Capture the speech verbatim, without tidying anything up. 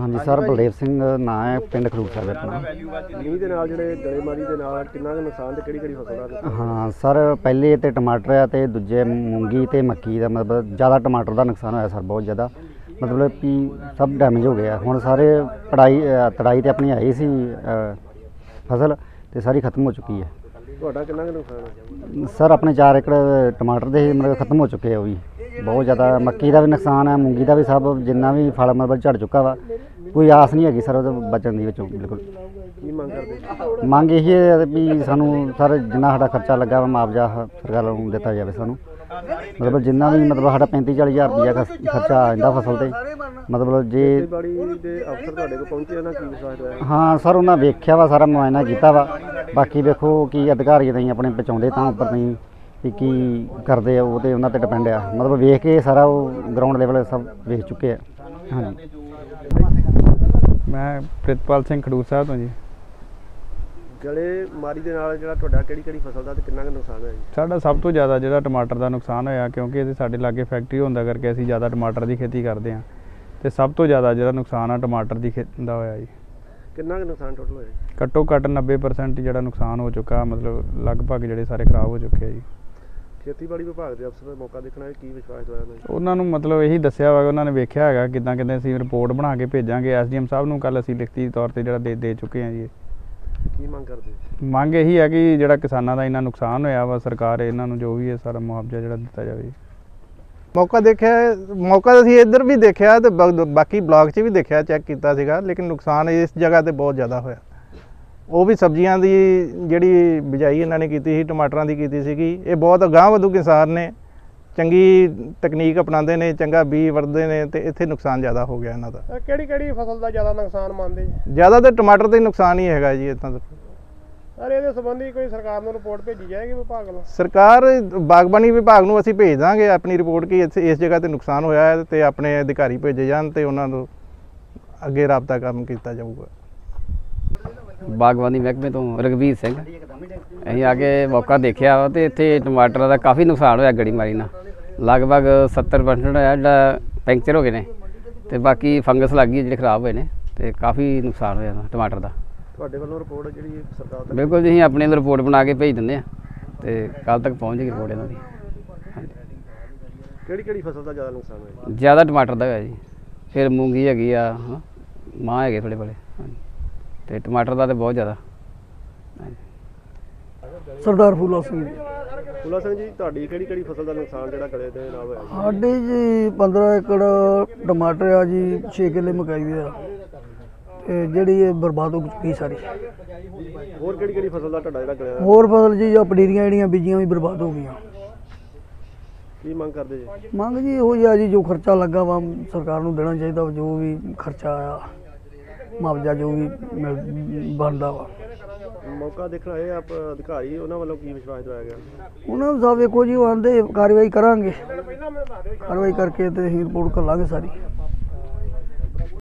हाँ जी सर, बलदेव सिंह ना है, पिंड खडूर साहब अपना। ਮੀਂਹ ਦੇ ਨਾਲ ਜਿਹੜੇ ਗੜੇਮਾਰੀ ਦੇ ਨਾਲ ਕਿੰਨਾ ਕੁ ਨੁਕਸਾਨ ਤੇ ਕਿਹੜੀ ਕਿਹੜੀ ਫਸਲ ਦਾ? हाँ सर, पहले तो टमाटर है तो दूजे मूंगी तो मक्की का, मतलब ज़्यादा टमाटर का नुकसान होया सर, बहुत ज़्यादा, मतलब कि सब डैमेज हो गया। हुण सारे पढ़ाई तड़ाई तो अपनी आई सी फसल तो सारी खत्म हो चुकी है। ਤੁਹਾਡਾ ਕਿੰਨਾ ਕੁ ਨੁਕਸਾਨ ਹੈ? सर अपने चार एकड़ टमाटर दे मतलब खत्म हो चुके हैं, वो भी बहुत ज़्यादा। मक्की का भी नुकसान है, मूंगी का भी, सब जिन्ना भी फल मतलब झड़ चुका वा, कोई आस नहीं हैगी सर बचन की बिल्कुल। ਕੀ ਮੰਗ ਕਰਦੇ? ਮੰਗ ਇਹ ਹੈ ਵੀ ਸਾਨੂੰ ਸਰ ਜਿੰਨਾ ਸਾਡਾ ਖਰਚਾ ਲੱਗਾ ਵਾ ਮੁਆਵਜ਼ਾ ਸਰਕਾਰ ਨੂੰ ਦਿੱਤਾ ਜਾਵੇ ਸਾਨੂੰ, ਮਤਲਬ ਜਿੰਨਾ ਵੀ ਮਤਲਬ ਸਾਡਾ ਪੈਂਤੀ ਚਾਲੀ ਹਜ਼ਾਰ ਰੁਪਈਆ ਖਰਚਾ ਆ ਜਾਂਦਾ ਫਸਲ ਤੇ, ਮਤਲਬ ਜੇ ਖੇਤੀਬਾੜੀ ਦੇ ਅਫਸਰ ਤੁਹਾਡੇ ਕੋਲ ਪਹੁੰਚੇ ਉਹਨਾਂ ਕੀ ਵਿਸ਼ਵਾਸ ਹੋਇਆ? ਹਾਂ ਸਰ, ਉਹਨਾਂ ਵੇਖਿਆ ਵਾ, ਸਾਰਾ ਮੁਆਇਨਾ ਕੀਤਾ ਵਾ, ਬਾਕੀ ਵੇਖੋ ਕੀ ਅਧਿਕਾਰੀ ਨਹੀਂ ਆਪਣੇ ਪਹੁੰਚਾਉਂਦੇ ਤਾਂ ਉੱਪਰ ਨਹੀਂ ਵੀ ਕੀ ਕਰਦੇ ਆ, ਉਹ ਤੇ ਉਹਨਾਂ ਤੇ ਡਿਪੈਂਡ ਆ, ਮਤਲਬ ਵੇਖ ਕੇ ਸਾਰਾ ਉਹ ਗਰਾਊਂਡ ਲੈਵਲ ਸਭ ਵੇਖ ਚੁੱਕੇ ਆ। ਹਾਂਜੀ, ਮੈਂ ਪ੍ਰਿਤਪਾਲ ਸਿੰਘ ਖਡੂਰ ਸਾਹਿਬ ਤੋਂ ਜੀ। ਗੜੇਮਾਰੀ ਦੇ ਨਾਲ ਜਿਹੜਾ ਤੁਹਾਡਾ ਕਿਹੜੀ ਕਿਹੜੀ ਫਸਲ ਦਾ ਤੇ ਕਿੰਨਾ ਕੁ ਨੁਕਸਾਨ ਹੋਇਆ ਜੀ? ਸਾਡਾ ਸਭ ਤੋਂ ਜ਼ਿਆਦਾ ਜਿਹੜਾ ਟਮਾਟਰ ਦਾ ਨੁਕਸਾਨ ਹੋਇਆ, ਕਿਉਂਕਿ ਇਹਦੇ ਸਾਡੇ ਲਾਗੇ ਫੈਕਟਰੀ ਹੁੰਦਾ ਕਰਕੇ ਅਸੀਂ ਜ਼ਿਆਦਾ ਟਮਾਟਰ ਦੀ ਖੇਤੀ ਕਰਦੇ ਹਾਂ, ਅਤੇ ਸਭ ਤੋਂ ਜ਼ਿਆਦਾ ਜਿਹੜਾ ਨੁਕਸਾਨ ਆ ਟਮਾਟਰ ਦੀ ਖੇਤੀ ਦਾ ਹੋਇਆ ਜੀ। ਕਿੰਨਾ ਕੁ ਨੁਕਸਾਨ ਟੋਟਲ ਹੋਇਆ? ਘੱਟੋ ਘੱਟ ਨੱਬੇ ਪਰਸੈਂਟ ਜਿਹੜਾ ਨੁਕਸਾਨ ਹੋ ਚੁੱਕਾ, ਮਤਲਬ ਲਗਭਗ ਜਿਹੜੇ ਸਾਰੇ ਖਰਾਬ ਹੋ ਚੁੱਕੇ ਆ ਜੀ। ਖੇਤੀਬਾੜੀ ਵਿਭਾਗ ਦੇ ਅਫਸਰ ਦਾ ਮੌਕਾ ਦੇਖਣਾ ਕੀ ਵਿਸ਼ਵਾਸ ਹੋਇਆ ਉਹਨਾਂ ਨੂੰ? ਉਹਨਾਂ ਨੂੰ ਮਤਲਬ ਇਹੀ ਦੱਸਿਆ ਵਾ, ਉਹਨਾਂ ਨੇ ਵੇਖਿਆ ਹੈਗਾ ਕਿੱਦਾਂ ਕਿੱਦਾਂ ਅਸੀਂ ਰਿਪੋਰਟ ਬਣਾ ਕੇ ਭੇਜਾਂਗੇ ਐਸ ਡੀ ਐਮ ਸਾਹਿਬ ਨੂੰ, ਕੱਲ੍ਹ ਅਸੀਂ ਲਿਖਤੀ ਤੌਰ 'ਤੇ ਜਿਹੜਾ ਦੇ ਦੇ ਚੁੱਕੇ ਹਾਂ ਜੀ। ਕੀ ਮੰਗ ਕਰਦੇ? ਮੰਗ ਇਹੀ ਹੈ ਕਿ ਜਿਹੜਾ ਕਿਸਾਨਾਂ ਦਾ ਇੰਨਾ ਨੁਕਸਾਨ ਹੋਇਆ ਵਾ, ਸਰਕਾਰ ਇਹਨਾਂ ਨੂੰ ਜੋ ਵੀ ਹੈ ਸਾਰਾ ਮੁਆਵਜ਼ਾ ਜਿਹੜਾ ਦਿੱਤਾ ਜਾਵੇ। ਮੌਕਾ ਦੇਖਿਆ, ਮੌਕਾ ਅਸੀਂ ਇੱਧਰ ਵੀ ਦੇਖਿਆ ਤੇ ਬਾਕੀ ਬਲਾਕ 'ਚ ਵੀ ਦੇਖਿਆ, ਚੈੱਕ ਕੀਤਾ ਸੀਗਾ, ਲੇਕਿਨ ਨੁਕਸਾਨ ਇਸ ਜਗ੍ਹਾ 'ਤੇ ਬਹੁਤ ਜ਼ਿਆਦਾ ਹੋਇਆ। ਉਹ ਵੀ ਸਬਜ਼ੀਆਂ ਦੀ ਜਿਹੜੀ ਬਿਜਾਈ ਇਹਨਾਂ ਨੇ ਕੀਤੀ ਸੀ, ਟਮਾਟਰਾਂ ਦੀ ਕੀਤੀ ਸੀਗੀ, ਇਹ ਬਹੁਤ ਅਗਾਂਹ ਵਧੂ ਕਿਸਾਨ ਨੇ, ਚੰਗੀ ਤਕਨੀਕ ਅਪਣਾਉਂਦੇ ਨੇ, ਚੰਗਾ ਬੀਜ ਵਰਤਦੇ ਨੇ, ਤੇ ਇੱਥੇ ਨੁਕਸਾਨ ਜ਼ਿਆਦਾ ਹੋ ਗਿਆ ਇਹਨਾਂ ਦਾ। ਕਿਹੜੀ ਕਿਹੜੀ ਫਸਲ ਦਾ ਜ਼ਿਆਦਾ ਨੁਕਸਾਨ ਮੰਨਦੇ ਜੀ? ਜ਼ਿਆਦਾ ਤਾਂ ਟਮਾਟਰ ਦਾ ਹੀ ਨੁਕਸਾਨ ਹੀ ਹੈਗਾ ਜੀ ਇੱਥਾਂ ਦਾ। ਸਰ ਇਹਦੇ ਸੰਬੰਧੀ ਕੋਈ ਸਰਕਾਰ ਨੂੰ ਰਿਪੋਰਟ ਭੇਜੀ ਜਾਏਗੀ ਵਿਭਾਗ ਵੱਲੋਂ? ਸਰਕਾਰ ਬਾਗਬਾਨੀ ਵਿਭਾਗ ਨੂੰ ਅਸੀਂ ਭੇਜ ਦਾਂਗੇ ਆਪਣੀ ਰਿਪੋਰਟ ਕਿ ਇੱਥੇ ਇਸ ਜਗ੍ਹਾ 'ਤੇ ਨੁਕਸਾਨ ਹੋਇਆ ਹੈ, ਤੇ ਆਪਣੇ ਅਧਿਕਾਰੀ ਭੇਜੇ ਜਾਣ ਤੇ ਉਹਨਾਂ ਨੂੰ ਅੱਗੇ ਰਾਬਤਾ ਕੰਮ ਕੀਤਾ ਜਾਊਗਾ। ਬਾਗਬਾਨੀ ਮਹਿਕਮੇ ਤੋਂ ਰਘਵੀਰ ਸਿੰਘ। ਅਸੀਂ ਆ ਕੇ ਮੌਕਾ ਦੇਖਿਆ ਵਾ ਤੇ ਇੱਥੇ ਟਮਾਟਰਾਂ ਦਾ ਕਾਫੀ ਨੁਕਸਾਨ ਹੋਇਆ ਗੜੀਮਾਰੀ ਨਾਲ, ਲਗਭਗ ਸੱਤਰ ਪਰਸੈਂਟ ਹੋਇਆ ਜਿਹੜਾ ਪੈਂਚਰ ਹੋ ਗਏ ਨੇ, ਤੇ ਬਾਕੀ ਫੰਗਸ ਲੱਗ ਗਈ ਜਿਹੜੇ ਖਰਾਬ ਹੋਏ ਨੇ, ਤੇ ਕਾਫੀ ਨੁਕਸਾਨ ਹੋਇਆ ਟਮਾਟਰ ਦਾ। ਤੁਹਾਡੇ ਵੱਲੋਂ ਰਿਪੋਰਟ ਜਿਹੜੀ ਸਰਕਾਰ ਤੱਕ? ਬਿਲਕੁਲ ਜੀ, ਅਸੀਂ ਆਪਣੇ ਵੱਲੋਂ ਰਿਪੋਰਟ ਬਣਾ ਕੇ ਭੇਜ ਦਿੰਦੇ ਹਾਂ ਤੇ ਕੱਲ੍ਹ ਤੱਕ ਪਹੁੰਚ ਜਾਏਗੀ ਰਿਪੋਰਟ ਇਹਨਾਂ ਦੀ। ਹਾਂਜੀ, ਕਿਹੜੀ ਕਿਹੜੀ ਫਸਲ ਦਾ ਜ਼ਿਆਦਾ ਨੁਕਸਾਨ ਹੋਇਆ? ਜ਼ਿਆਦਾ ਟਮਾਟਰ ਦਾ ਹੋਇਆ ਜੀ, ਫਿਰ ਮੂੰਗੀ ਹੈਗੀ ਆ, ਹਾਂ ਮਾਂਹ ਹੈਗੇ ਥੋੜ੍ਹੇ ਬੜੇ, ਹਾਂਜੀ, ਤੇ ਟਮਾਟਰ ਦਾ ਤਾਂ ਬਹੁਤ ਜ਼ਿਆਦਾ। ਸਰਦਾਰ ਫੂਲਾ ਸਿੰਘ ਜੀ। ਫੂਲਾ ਸਿੰਘ ਜੀ, ਤੁਹਾਡੀ ਕਿਹੜੀ ਕਿਹੜੀ ਫਸਲ ਦਾ ਨੁਕਸਾਨ ਜਿਹੜਾ ਗੜੇ ਦੇ ਨਾਲ ਹੋਇਆ? ਸਾਡੀ ਜੀ ਪੰਦਰਾਂ ਏਕੜ ਟਮਾਟਰ ਆ ਜੀ, ਛੇ ਕਿੱਲੇ ਮਕਾਈ ਦੇ ਆ, ਤੇ ਜਿਹੜੀ ਇਹ ਬਰਬਾਦ ਹੋ ਚੁੱਕੀ ਸਾਰੀ। ਹੋਰ ਕਿਹੜੀ ਕਿਹੜੀ ਫਸਲ ਦਾ ਤੁਹਾਡਾ ਜਿਹੜਾ ਗੜਿਆ? ਹੋਰ ਫਸਲ ਜੀ ਆ ਪਨੀਰੀਆਂ ਜਿਹੜੀਆਂ ਬੀਜੀਆਂ ਵੀ ਬਰਬਾਦ ਹੋ ਗਈਆਂ। ਕੀ ਮੰਗ ਕਰਦੇ ਜੀ? ਮੰਗ ਜੀ ਇਹੋ ਜਿਹਾ ਜੀ, ਜੋ ਖਰਚਾ ਲੱਗਾ ਵਾ ਸਰਕਾਰ ਨੂੰ ਦੇਣਾ ਚਾਹੀਦਾ, ਜੋ ਵੀ ਖਰਚਾ ਆਇਆ ਮੁਆਵਜ਼ਾ ਜੋ ਵੀ ਮਿਲ ਬਣਦਾ ਵਾ। ਮੌਕਾ ਦੇਖਣਾ ਇਹ ਆਪ ਅਧਿਕਾਰੀ ਉਹਨਾਂ ਵੱਲੋਂ ਕੀ ਵਿਸ਼ਵਾਸ ਦਵਾਇਆ ਗਿਆ? ਉਹਨਾਂ ਨੂੰ ਸਾਹਿਬ ਵੇਖੋ ਜੀ, ਉਹ ਆਂਦੇ ਕਾਰਵਾਈ ਕਰਾਂਗੇ, ਕਾਰਵਾਈ ਕਰਕੇ ਤੇ ਅਸੀਂ ਰਿਪੋਰਟ ਕਰ ਲਾਂਗੇ ਸਾਰੀ।